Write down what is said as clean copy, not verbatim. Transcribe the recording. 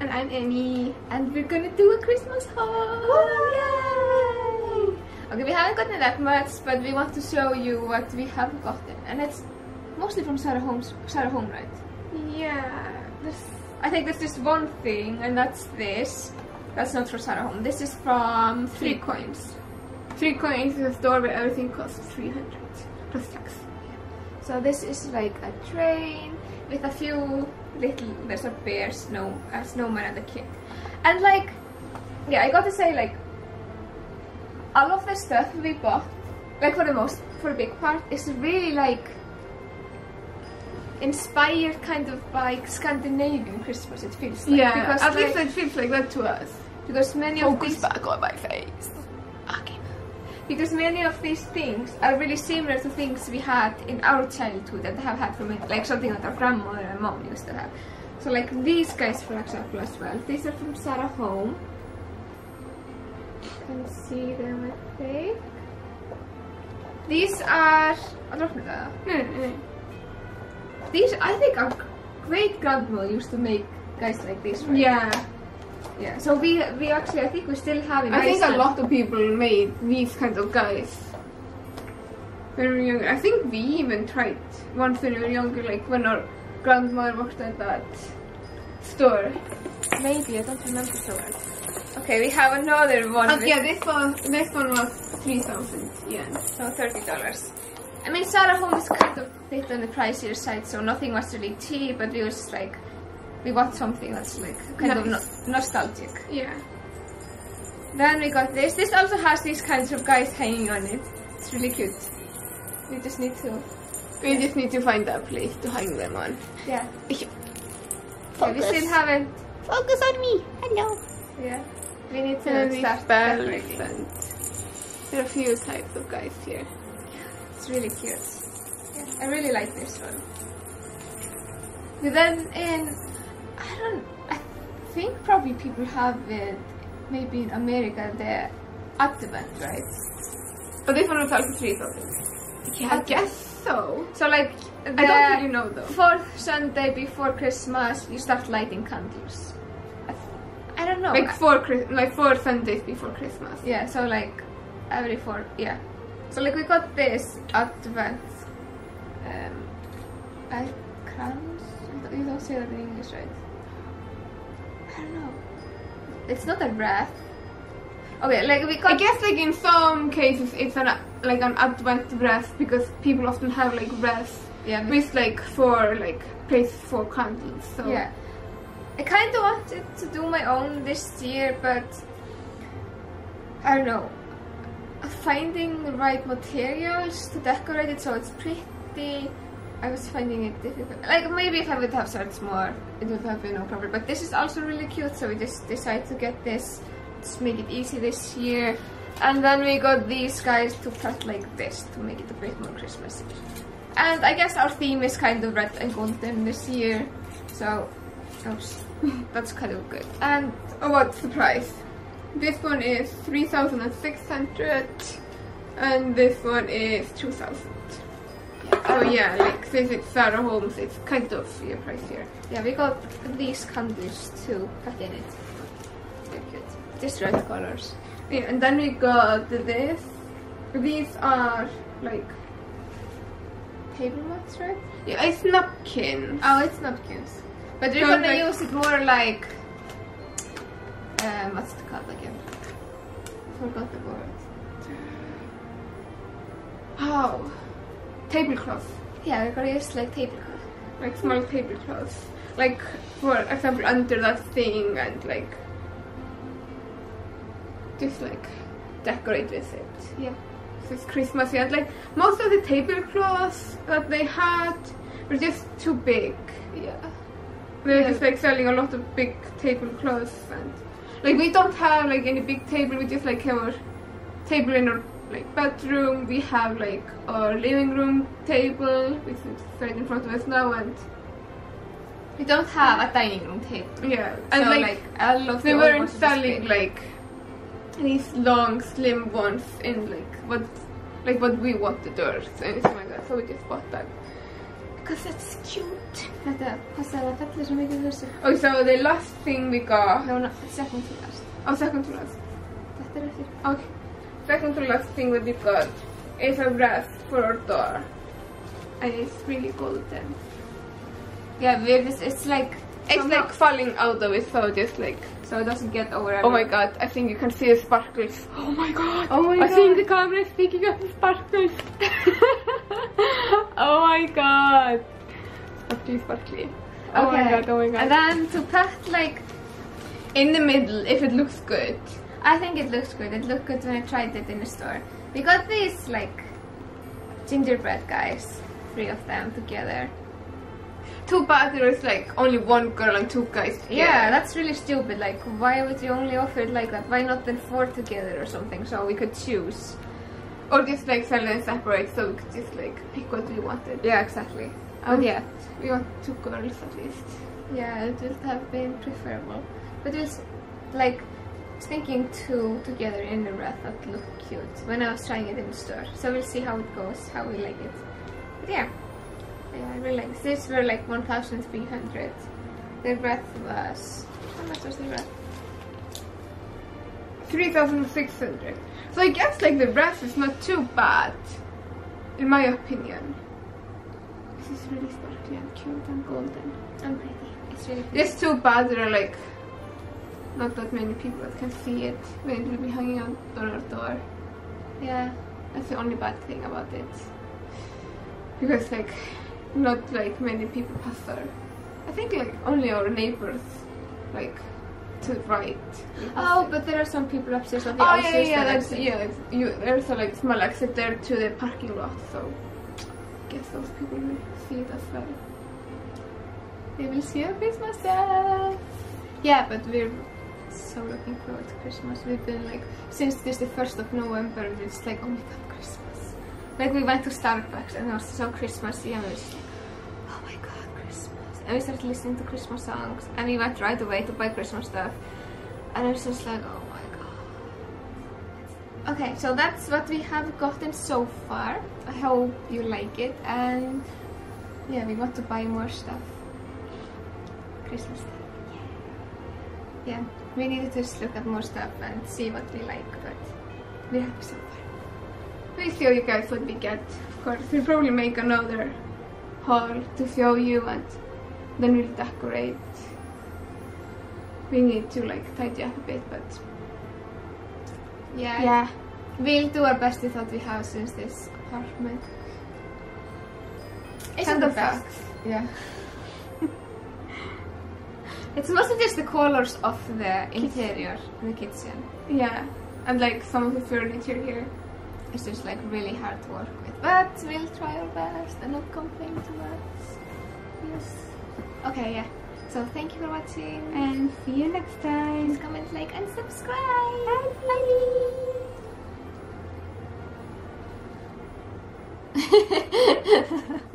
And I'm Annie. And we're gonna do a Christmas haul! Yay! Okay, we haven't gotten that much, but we want to show you what we have gotten. And it's mostly from Sarah Home, right? Yeah. I think there's just one thing, and that's this. That's not from Sarah Home. This is from 3 Coins. 3 Coins is a store where everything costs 300 plus tax. So this is like a train with a few little, there's a bear, a snowman and a kid. And like, yeah, I got to say, like, all of the stuff we bought, like for a big part, is really like inspired kind of by Scandinavian Christmas, it feels like. Yeah, because, at least it feels like that to us. Because many of these... back on my face. Okay. Because many of these things are really similar to things we had in our childhood and have had from it, like something that our grandmother and mom used to have. So like these guys, for example, as well. These are from Sarah Home. You can see them, I think. These are... These, I think, our great-grandmother used to make guys like this, right? Yeah. Yeah, so we actually, I think we still have in I think Iceland. a lot of people made these kinds of guys when we were younger. I think we even tried once when we were younger, like when our grandmother worked at that store. Maybe, I don't remember so well. Okay, we have another one. Yeah, this one was 3,000 yen. So $30. I mean, Sarah Home is kind of a bit on the pricier side, so nothing was really cheap, but we was like, we got something that's like kind of nostalgic. Yeah. Then we got this. This also has these kinds of guys hanging on it. It's really cute. We just need to find a place to hang them on. Yeah. Focus. Yeah, we still haven't. Focus on me. Hello. Yeah. We need to start decorating. There are a few types of guys here. It's really cute. Yeah, I really like this one. But then I think probably people have it, maybe in America, the Advent, right? But this one was also 3,000. Yeah, I guess so. So like, I don't really know though. 4th Sunday before Christmas, you start lighting candles. I don't know. Like 4 Sundays before Christmas. Yeah, so like every 4, yeah. So like we got this Advent crowns. You don't say that in English, right? I don't know. It's not a wreath. Okay, like we got... I guess like in some cases it's an Advent wreath because people often have like wreaths with like place for candles. So yeah. I kind of wanted to do my own this year, but I don't know. Finding the right materials to decorate it so it's pretty, I was finding it difficult. Like maybe if I would have searched more, it would have been no problem. But this is also really cute, so we just decided to get this. Let's make it easy this year. And then we got these guys to cut like this to make it a bit more Christmassy. And I guess our theme is kind of red and golden this year, so that's kind of good. And what's the price? This one is 3,600 and this one is 2,000. Oh yeah, like since it's Sarah Home's, it's kind of pricier. Yeah, we got these candles too cut in it. They're cute. Just red colors. Yeah, and then we got this. These are like table mats, right? Yeah, it's napkins. Oh, it's napkins. But we're gonna use it more like what's it called again? I forgot the word. Oh, tablecloth. Yeah, we're gonna use like tablecloth. Like small tablecloths. Like for example under that thing and like just like decorate with it. Yeah. So it's Christmassy and like most of the tablecloths that they had were just too big. Yeah. They're just like selling a lot of big tablecloths and like we don't have like any big table, we just like have our table in our like bedroom. We have like our living room table which is right in front of us now, and we don't have a dining room table. Yeah. And so like I love they weren't selling like these long slim ones in like what we wanted or anything like that, so we just bought that. Because that's cute. Þetta passaði að fella svo mikið þessu. Okay, so the last thing we got. No, second to last. Oh, second to last. Þetta eftir. Okay. Second to last thing that we got is a wreath for our door. And it's really golden. Yeah, it's like... It's like falling out of it, so just like... So it doesn't get over everywhere. Oh my god, I think you can see the sparkles. Oh my god. Oh my god. I think the camera is picking up the sparkles. Oh my god. Sparkly, sparkly. Oh Okay. my god, oh my god. And then to put like... In the middle, if it looks good. I think it looks good. It looked good when I tried it in the store. We got these like gingerbread guys. 3 of them together. Too bad there is like only one girl and 2 guys together. Yeah, that's really stupid. Like, why would you only offer it like that? Why not then 4 together or something so we could choose? Or just like sell them separate so we could just like pick what we wanted. Yeah, exactly. Yeah, we want 2 girls at least. Yeah, it would have been preferable. But it was like thinking 2 together in the wreath that looked cute when I was trying it in the store. So we'll see how it goes, how we like it. But yeah. Yeah, I really like this. These were like 1,300. The wreath was... How much was the wreath? 3,600. So I guess like the wreath is not too bad, in my opinion. This is really sparkly and cute and golden And pretty. It's really pretty. It's too bad there are like not that many people that can see it when it will be hanging out on our door. Yeah. That's the only bad thing about it. Because like not like many people pass there. I think like only our neighbors like to the right. Oh, but there are some people upstairs. So Oh yeah, that's there's a like small exit there to the parking lot, so I guess those people will see it as well. They will see our Christmas stuff. Yeah, but we're so looking forward to Christmas. We've been like since this the 1st of November. It's like, oh my god, Christmas! Like we went to Starbucks and it was so Christmassy, and we were just like, oh my god, Christmas! And we started listening to Christmas songs, and we went right away to buy Christmas stuff. And it was just like, oh my god. Okay, so that's what we have gotten so far. I hope you like it, and yeah, we want to buy more stuff. Christmas stuff. Yeah, we need to just look at more stuff and see what we like, but we're happy so far. We'll show you guys what we get. Of course, we'll probably make another haul to show you, and then we'll decorate. We need to like tidy up a bit, but yeah, we'll do our best with what we have since this apartment isn't the best. Yeah. It's mostly just the colors of the interior in the kitchen. Yeah, and like some of the furniture here. It's just like really hard to work with, but we'll try our best and not complain too much. Yes. Okay, yeah. So thank you for watching, and see you next time. Please comment, like, and subscribe. Bye.